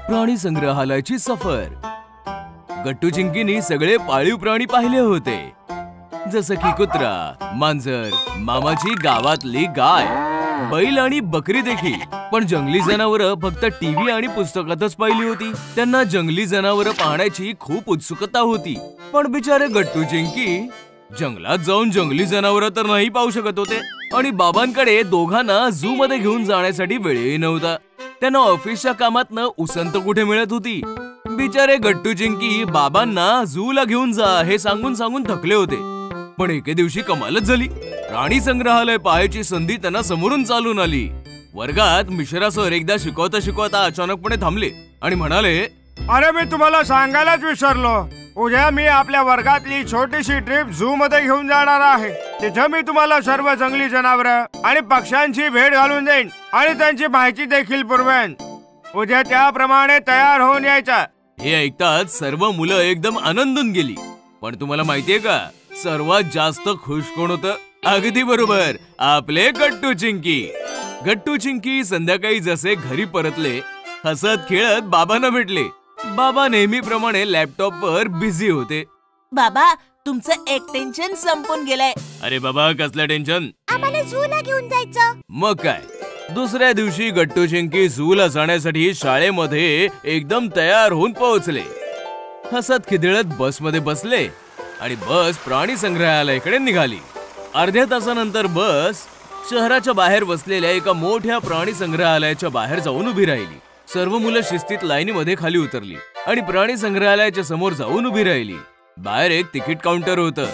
प्राणी संग्रहालयाची सफर। गट्टू चिंकीनी सगळे पाळीव प्राणी पाहिले होते, जसं की कुत्रा, मांजर, मामाची गावातली गाय, बैल आणि बकरी देखील। पण जंगली जनावरं फक्त टीव्ही आणि पुस्तकातच पाहिली होती। त्यांना जंगली जनावरं पाहण्याची खूप उत्सुकता होती, पण बिचारे गट्टू चिंकी जंगलात जाऊन जंगली जनावरं तर नाही पाहू शकत होते आणि बाबांकडे दोघांना झू मध्ये घेऊन जाण्यासाठी वेळही नव्हता। त्यांना ऑफिसच्या कामातनं उसंत कुठे मिळत होती। बिचारे गट्टू चिंकी बाबांना झूला घेऊन जा हे सांगून सांगून थकले होते। पण एके दिवशी कमालच झाली, प्राणी संग्रहालय पाहायची संधी त्यांना समोरून चालून आली। वर्गात मिश्रा सर एकदा शिकवता शिकवता अचानकपणे थांबले आणि म्हणाले, अरे मी तुम्हाला सांगायलाच विसरलो, उद्या मी आपल्या वर्गातली छोटीशी ट्रिप झू मध्ये घेऊन जाणार आहे। तिथे मी तुम्हाला सर्व जंगली जनावरं आणि पक्ष्यांची भेट घालून देईन आणि त्यांची माहिती देखील पुरवेन। उद्या त्याप्रमाणे तयार होऊन यायचा। हे ऐकताच सर्व मुलं एकदम आनंदून गेली। पण तुम्हाला माहितीये का, सर्वात जास्त खुश कोण होतं? अगदी बरोबर, आपले गट्टू चिंकी। गट्टू चिंकी संध्याकाळी जसे घरी परतले, हसत खेळत बाबांना भेटले। बाबा नेहमीप्रमाणे लॅपटॉपवर बिझी होते। बाबा, तुमचं एक टेन्शन संपून गेलंय। अरे बाबा, कसलं टेन्शन? आम्हाला झूला घेऊन जायचं। मग काय, दुसऱ्या दिवशी गट्टू चिंकी झूला जाण्यासाठी शाळेमध्ये एकदम तयार होऊन पोहोचले। हसत खिदळत बसमध्ये बसले आणि बस प्राणी संग्रहालयाकडे निघाली। अर्ध्या तासानंतर बस शहराच्या बाहेर बसलेल्या एका मोठ्या प्राणी संग्रहालयाच्या बाहेर जाऊन उभी राहिली। सर्व मुलं शिस्तीत लाईनीमध्ये खाली उतरली आणि प्राणी संग्रहालयाच्या समोर जाऊन उभी राहिली। बाहेर एक तिकीट काउंटर होतं,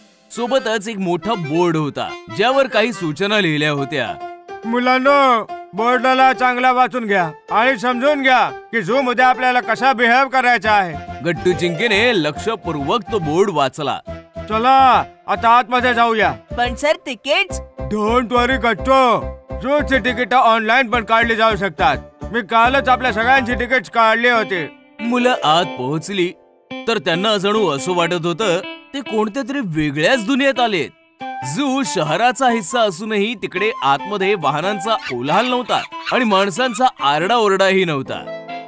सोबतच एक मोठा बोर्ड होता ज्यावर काही सूचना लिहिल्या होत्या। मुलांनो, बोर्डाला चांगला वाचून घ्या आणि समजून घ्या की झू मध्ये आपल्याला कसा बिहेव करायचा आहे। गट्टू चिंकीने लक्षपूर्वक तो बोर्ड वाचला। चला आता आतमध्ये जाऊया। पण sir, tickets? Don't worry Gattu, झूची तिकीट ऑनलाईन पण काढली जाऊ शकतात। मी कालच आपल्या सगळ्यांची तिकीट काढली होती। मुलं आत पोहोचली तर त्यांना जणू असं वाटत होतं ते कोणत्या तरी वेगळ्याच दुनियेत आलेत। झू शहराचा हिस्सा असूनही तिकडे आतमध्ये वाहनांचा कोलाहल नव्हता आणि माणसांचा आरडाओरडाही नव्हता।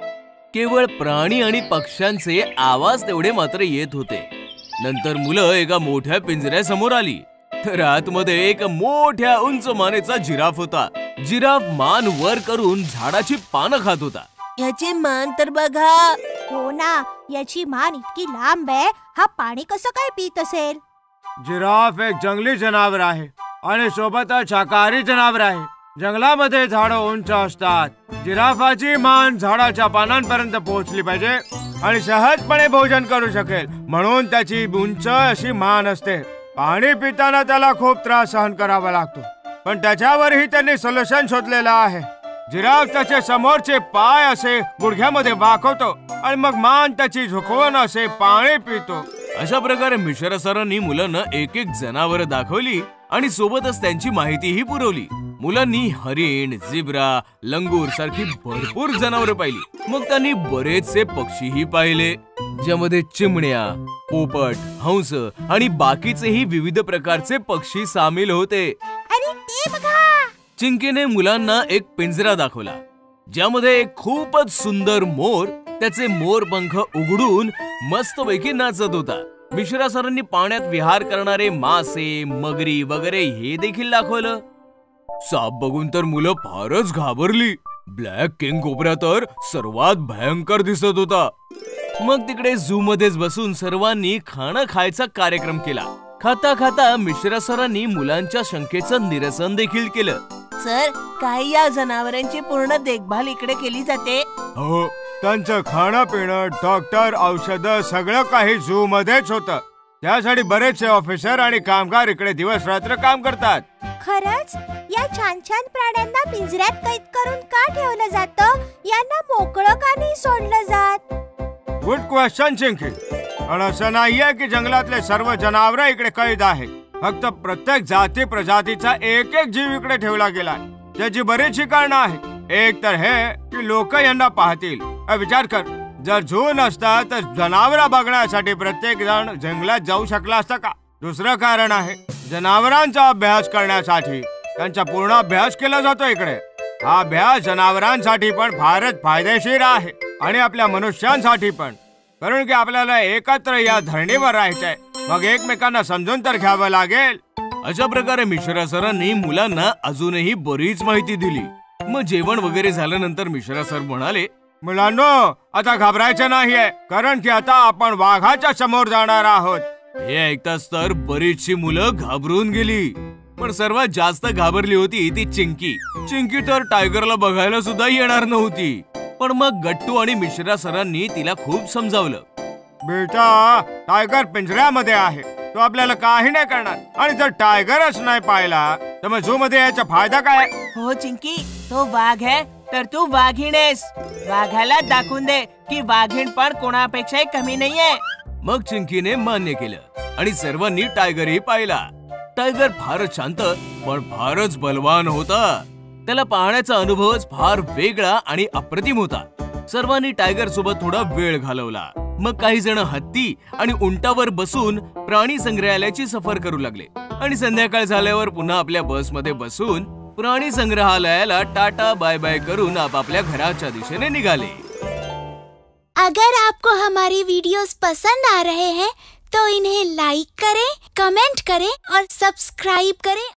केवळ प्राणी आणि पक्ष्यांचे आवाज तेवढे मात्र येत होते। नंतर मुलं एका मोठ्या पिंजऱ्यासमोर आली तर आतमध्ये एक मोठ्या उंच मानेचा जिराफ होता। जिराफ मान वर करून झाडाची पानं खात होता। याची मान तर बघा। हो ना, याची मान इतकी लांब आहे, हा पाणी कसं काय पीत असेल? जिराफ एक जंगली जनावर आहे आणि सोबतच शाकाहारी जनावर आहे। जंगलामध्ये झाडं उंच असतात। जिराफाची मान झाडाच्या पानांपर्यंत पोहोचली पाहिजे आणि सहजपणे भोजन करू शकेल, म्हणून त्याची उंच अशी मान असते। पाणी पिताना त्याला खूप त्रास सहन करावा लागतो, पण त्याच्यावरही त्यांनी सोल्युशन शोधलेलं आहे। जिराफ त्याचे समोरचे पाय असे गुडघ्यामध्ये वाकवतो आणि मग मान त्याची झुकवून असे पाणी पितो। अशा प्रकारे मिश्रा सरांनी मुलांना एक एक जनावर दाखवली आणि सोबतच त्यांची माहितीही पुरवली। मुलांनी हरिण, झिब्रा, लंगूर सारखी भरपूर जनावरं पाहिली। मग त्यांनी बरेचसे पक्षीही पाहिले, ज्यामध्ये चिमण्या, पोपट, हंस आणि बाकीचेही विविध प्रकारचे पक्षी सामील होते। अरे ते बघा! चिंकीने मुलांना एक पिंजरा दाखवला, ज्यामध्ये एक खूपच सुंदर मोर त्याचे मोरपंख उघडून मस्तपैकी नाचत होता। मिश्रा सरांनी पाण्यात विहार करणारे मासे, मगरी वगैरे हे देखील दाखवलं। साप बघून तर मुलं फारच घाबरली। ब्लॅक किंग कोब्रा तर सर्वात भयंकर दिसत होता। मग तिकडे झू मध्येच बसून सर्वांनी खाणं खायचा कार्यक्रम केला। खाता खाता मिश्रा सरांनी मुलांच्या शंकेचं निरसन देखील केलं। सर, काही या जनावरांची पूर्ण देखभाल इकडे केली जाते? हो, त्यांचं खाणं पिणं, डॉक्टर, औषधं सगळं काही झू मध्येच होतं। त्यासाठी बरेचसे ऑफिसर आणि कामगार इकडे दिवस रात्र काम करतात। खरंच? या छान छान प्राण्यांना पिंजऱ्यात कैद करून का ठेवलं जातं? यांना मोकळं का नाही सोडलं जात? Good question Chinki. पण असं नाहीये की जंगलातले सर्व जनावर इकडे कैद आहेत। फक्त प्रत्येक जाती प्रजातीचा एक एक जीव इकडे ठेवला गेला। त्याची बरीचशी कारणं आहेत। एक तर हे की लोक यांना पाहतील। विचार कर, जर झू नसता तर जनावर बघण्यासाठी प्रत्येक जण जंगलात जाऊ शकला असता का? दुसरं कारण आहे जनावरांचा अभ्यास करण्यासाठी त्यांचा पूर्ण अभ्यास केला जातो इकडे। हा अभ्यास जनावरांसाठी पण फारच फायदेशीर आहे। आणि आपल्या मनुष्यांसाठी पण. कारण की आपल्याला एकत्र या धरणीवर राहायचंय. मग एकमेकांना समजून तर घ्यावं लागेल. अशा प्रकारे मिश्रा सरांनी मुलांना अजूनही बरीच माहिती दिली. मग जेवण वगैरे झाल्यानंतर मिश्रा सर म्हणाले, मुलांनो, आता घाबरायचं नाहीये, कारण की आता आपण वाघाच्या समोर जाणार आहोत. हे ऐकताच तर बरीचशी मुलं घाबरून गेली. पण सर्वात जास्त घाबरली होती ती चिंकी. चिंकी तर टायगरला बघायला सुद्धा येणार नव्हती. पण मग गट्टू आणि मिश्रा सरांनी तिला खूप समजावलं. बेटा, टायगर पिंजऱ्यामध्ये आहे, तो आपल्याला काही नाही करणार. आणि जर टायगरच नाही पाहिला तर मग झू मध्ये याचा फायदा काय? हो चिंकी, तो वाघ आहे तर तू वाघीण आहेस. वाघाला दाखवून दे की वाघीण पण कोणापेक्षाही कमी नाहीये. मग चिंकीने मान्य केलं आणि सर्वांनी टायगरही पाहिला. टायगर फारच शांत पण फारच बलवान होता. त्याला पाहण्याचा अनुभवच फार वेगळा आणि अप्रतिम होता. सर्वांनी टायगर सोबत थोडा वेळ घालवला. मग काही जण हत्ती आणि उंटावर बसून प्राणी संग्रहालयाची सफर करू लागले आणि संध्याकाळ झाल्यावर पुन्हा आपल्या बसमध्ये बसून प्राणी संग्रहालयाला टाटा बाय बाय करून आपापल्या घराच्या दिशेने निघाले. अगर आपको हमारी वीडियोस पसंद आ रहे हैं तो इन्हें लाइक करें, कमेंट करें और सब्सक्राइब करें